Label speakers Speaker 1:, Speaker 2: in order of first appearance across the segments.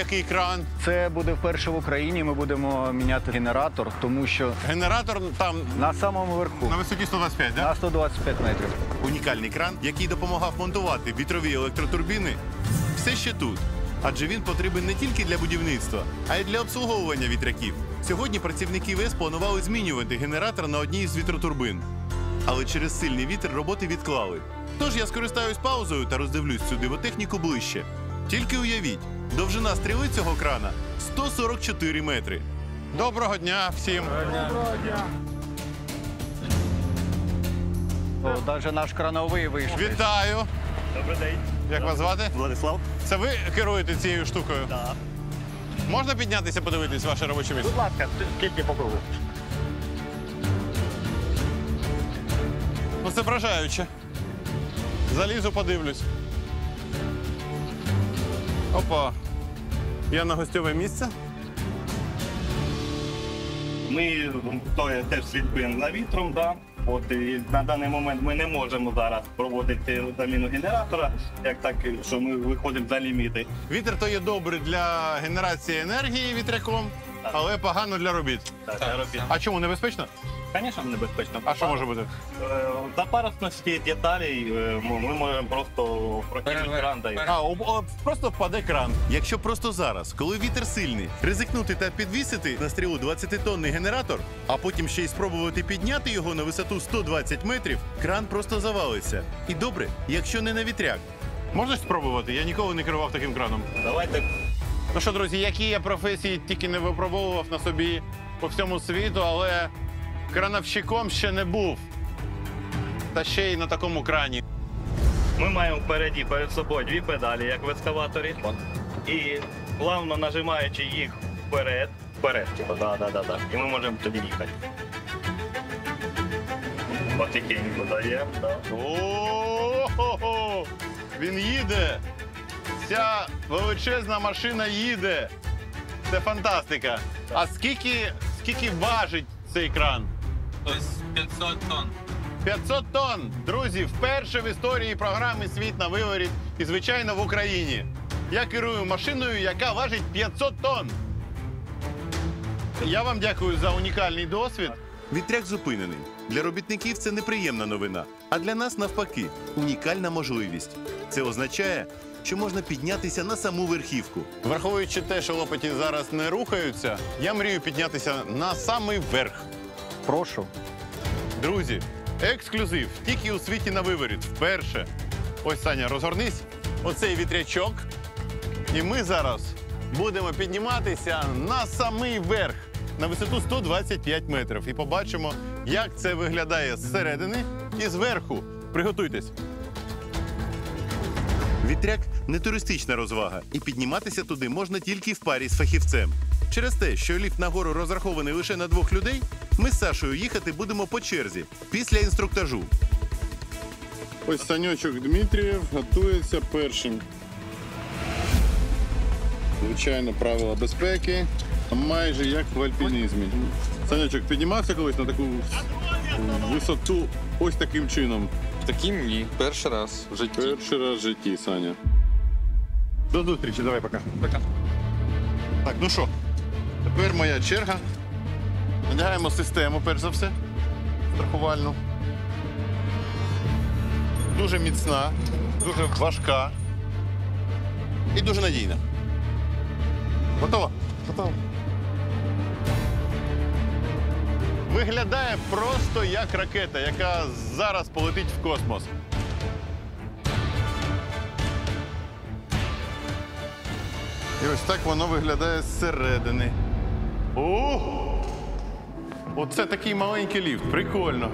Speaker 1: такий кран?
Speaker 2: Це буде вперше в Україні. Ми будемо міняти генератор, тому що
Speaker 1: Генератор там
Speaker 2: на самому верху,
Speaker 1: на висоті 125, так?
Speaker 2: на 125 метрів.
Speaker 1: Унікальний кран, який допомагав монтувати вітрові електротурбіни, все ще тут. Адже він потрібен не тільки для будівництва, а й для обслуговування вітряків. Сьогодні працівники ВЕС планували змінювати генератор на одній з вітротурбин. Але через сильний вітер роботи відклали. Тож я скористаюсь паузою та роздивлюсь цю дивотехніку ближче. Тільки уявіть, довжина стріли цього крана 144 метри. Доброго дня всім!
Speaker 3: Доброго дня.
Speaker 2: Навіть наш крановий вийшов.
Speaker 1: Вітаю!
Speaker 4: Добрий день.
Speaker 1: Як вас звати?
Speaker 4: Владислав.
Speaker 1: Це ви керуєте цією штукою?
Speaker 4: Так.
Speaker 1: Можна піднятися, подивитись ваше робоче місце?
Speaker 4: Будь ласка, тільки по кругу.
Speaker 1: Ну, це вражаюче. Залізу, подивлюсь. Опа. Я на гостьове місце.
Speaker 4: Ми теж слідкуємо за вітром, да. От і на даний момент ми не можемо зараз проводити заміну генератора, як так, що ми виходимо за ліміти.
Speaker 1: Вітер то є добре для генерації енергії вітряком, але погано для робіт.
Speaker 4: Так, робіть.
Speaker 1: А чому небезпечно?
Speaker 4: Звісно, небезпечно.
Speaker 1: А що може бути?
Speaker 4: За парусності деталей ми можемо просто прокинути кран.
Speaker 1: Просто впаде кран. Якщо просто зараз, коли вітер сильний, ризикнути та підвісити на стрілу 20-тонний генератор, а потім ще й спробувати підняти його на висоту 120 метрів, кран просто завалиться. І добре, якщо не на вітряк. Можна спробувати? Я ніколи не керував таким краном.
Speaker 4: Давайте.
Speaker 1: Ну що, друзі, які я професії тільки не випробовував на собі по всьому світу, але крановщиком ще не був. Та ще й на такому крані.
Speaker 4: Ми маємо впереді перед собою дві педалі, як в ескаваторі. І плавно нажимаючи їх вперед, типу, да. І ми можемо тоді їхати. Потихеньку даємо, так.
Speaker 1: О-о-о! Він їде! Ця величезна машина їде! Це фантастика! А скільки важить цей кран?
Speaker 5: Ось 500 тонн.
Speaker 1: 500 тонн! Друзі, вперше в історії програми «Світ на виворіт» і, звичайно, в Україні. Я керую машиною, яка важить 500 тонн. Я вам дякую за унікальний досвід. Вітряк зупинений. Для робітників це неприємна новина. А для нас, навпаки, унікальна можливість. Це означає, що можна піднятися на саму верхівку. Враховуючи те, що лопаті зараз не рухаються, я мрію піднятися на самий верх.
Speaker 2: Прошу.
Speaker 1: Друзі, ексклюзив. Тільки у світі на виворіт. Вперше. Ось, Саня, розгорнись. Оцей вітрячок. І ми зараз будемо підніматися на самий верх. На висоту 125 метрів. І побачимо, як це виглядає зсередини і зверху. Приготуйтесь. Вітряк – не туристична розвага. І підніматися туди можна тільки в парі з фахівцем. Через те, що ліфт нагору розрахований лише на 2 людей, ми з Сашою їхати будемо по черзі, після інструктажу.
Speaker 6: Ось Саньочок Дмитрієв готується першим. Звичайно, правила безпеки, майже як в альпінізмі. Саньочок, піднімався колись на таку висоту ось таким чином?
Speaker 5: Таким ні. Перший раз в житті.
Speaker 6: Перший раз в житті, Саня.
Speaker 1: До зустрічі, давай, пока.
Speaker 5: Пока.
Speaker 1: Так, ну що, тепер моя черга. Надягаємо систему, перш за все, страхувальну. Дуже міцна, дуже важка і дуже надійна. Готова? Готова. Виглядає просто як ракета, яка зараз полетить в космос. І ось так воно виглядає зсередини. О! Оце такий маленький ліфт. Прикольно.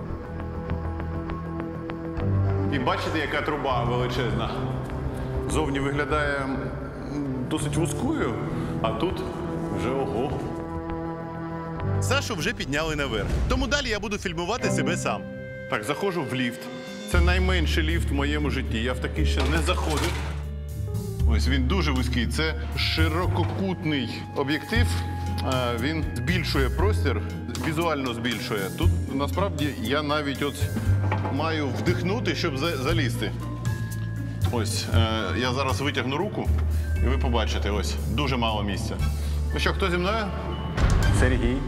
Speaker 1: І бачите, яка труба величезна. Зовні виглядає досить вузькою, а тут вже ого. Сашу вже підняли наверх. Тому далі я буду фільмувати себе сам. Так, заходжу в ліфт. Це найменший ліфт в моєму житті. Я в такий ще не заходив. Ось він дуже вузький. Це ширококутний об'єктив. Він збільшує простір, візуально збільшує. Тут насправді я навіть от маю вдихнути, щоб залізти. Ось, я зараз витягну руку, і І ви побачите, ось, дуже мало місця. Ну що, хто зі мною?
Speaker 2: Сергій.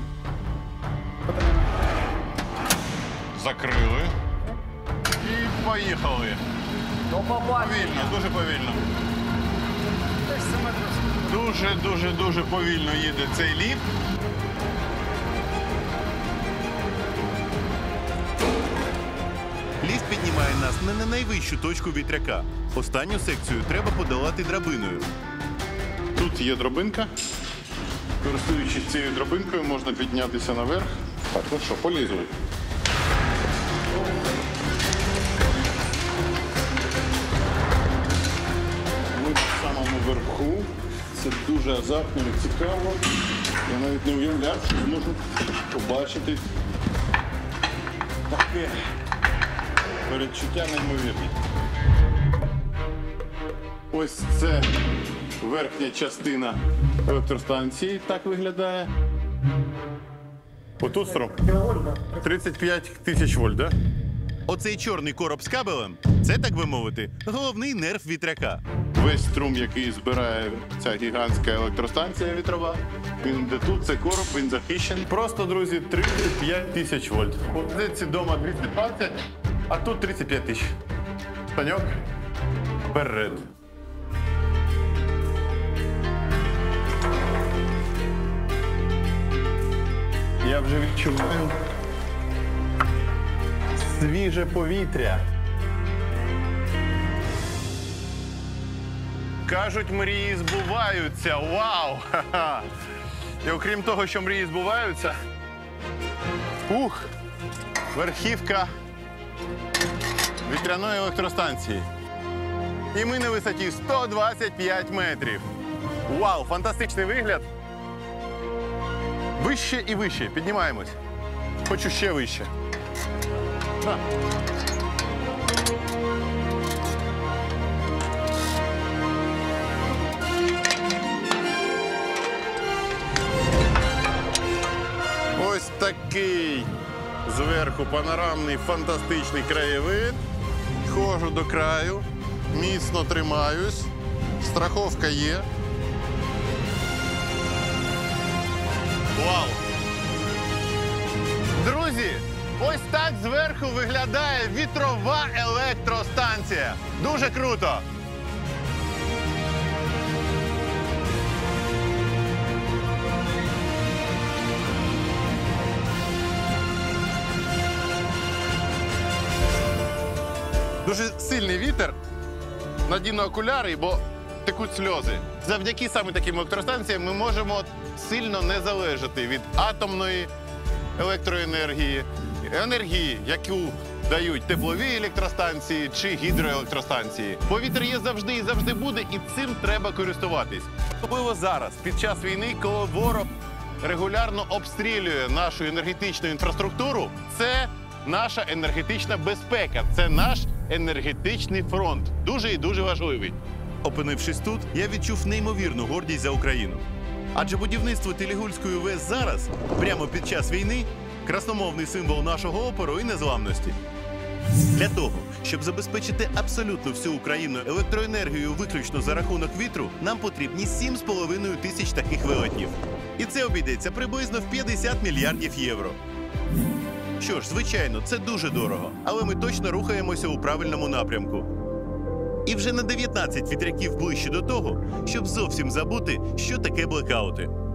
Speaker 1: Закрили. І поїхали. Повільно, дуже повільно. Дуже повільно їде цей ліфт.
Speaker 3: Ліфт піднімає нас не на найвищу точку вітряка. Останню секцію треба подолати драбиною.
Speaker 6: Тут є драбинка. Користуючись цією драбинкою, можна піднятися наверх. Так, ну що, полізли. Ми на самому верху. Це дуже азартно і цікаво. Я навіть не уявляв, що зможу побачити таке передчуття неймовірне. Ось це верхня частина електростанції, так виглядає.
Speaker 1: Отут струм. 35 тисяч вольт, да?
Speaker 3: Оцей чорний короб з кабелем – це, так би мовити, головний нерв вітряка.
Speaker 6: Весь струм, який збирає ця гігантська електростанція вітрова, він де тут, це короб, він захищений.
Speaker 1: Просто, друзі, 35 тисяч вольт. Позиції дома 220, а тут 35 тисяч. Таньок, вперед. Я вже відчуваю свіже повітря. Кажуть, мрії збуваються. Вау! Ха-ха! І окрім того, що мрії збуваються, верхівка вітряної електростанції. І ми на висоті 125 метрів. Вау, фантастичний вигляд. Вище і вище. Піднімаємось. Хочу ще вище. На. Ось такий зверху панорамний фантастичний краєвид. Ходжу до краю, міцно тримаюсь. Страховка є. Вау! Друзі, ось так зверху виглядає вітрова електростанція. Дуже круто! Дуже сильний вітер. Надіну окуляри, бо текуть сльози. Завдяки саме таким електростанціям ми можемо сильно не залежати від атомної електроенергії, енергії, яку дають теплові електростанції чи гідроелектростанції. Повітря є завжди і завжди буде, і цим треба користуватись. Особливо зараз, під час війни, коли ворог регулярно обстрілює нашу енергетичну інфраструктуру, це наша енергетична безпека, це наш енергетичний фронт. Дуже і дуже важливий.
Speaker 3: Опинившись тут, я відчув неймовірну гордість за Україну. Адже будівництво Телігульської ВЕС зараз, прямо під час війни, красномовний символ нашого опору і незламності. Для того, щоб забезпечити абсолютно всю Україну електроенергією виключно за рахунок вітру, нам потрібні 7,5 тисяч таких велетнів. І це обійдеться приблизно в 50 мільярдів євро. Що ж, звичайно, це дуже дорого, але ми точно рухаємося у правильному напрямку. І вже на 19 вітряків ближче до того, щоб зовсім забути, що таке блекаути.